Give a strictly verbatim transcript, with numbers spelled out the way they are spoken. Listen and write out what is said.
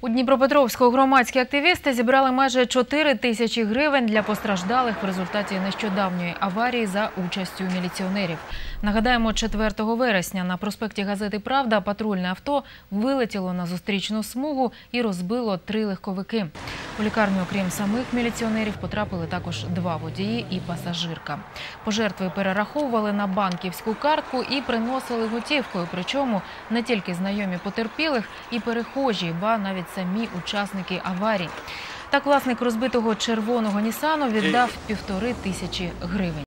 У Дніпропетровську громадські активісти зібрали майже чотири тисячі гривень для постраждалих в результаті нещодавньої аварії за участю міліціонерів. Нагадаємо, четвертого вересня на проспекті газети «Правда» патрульне авто вилетіло на зустрічну смугу і розбило три легковики. У лікарню, окрім самих міліціонерів, потрапили також два водії і пасажирка. Пожертви перераховували на банківську картку і приносили готівкою, причому не тільки знайомі потерпілих і перехожі, ба навіть самі учасники аварії. Так власник розбитого червоного Нісану віддав півтори тисячі гривень.